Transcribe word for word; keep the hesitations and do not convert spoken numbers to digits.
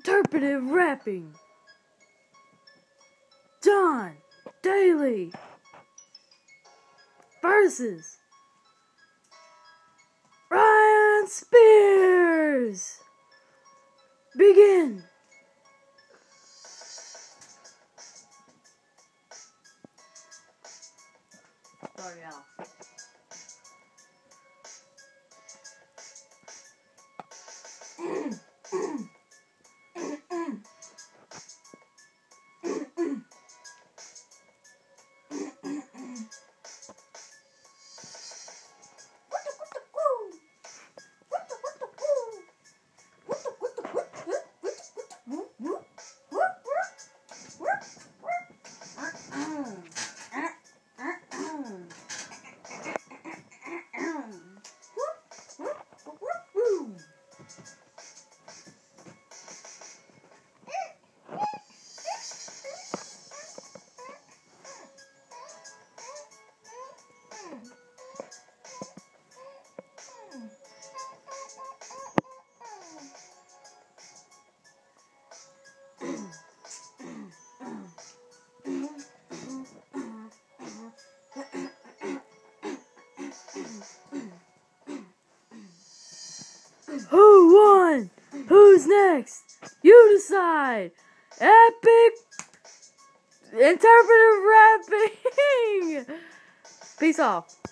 Interpretive rapping. John Daly versus Ryan Spears. Begin. Sorry, Al. Who won? Who's next? You decide. Epic interpretive rapping. Peace off.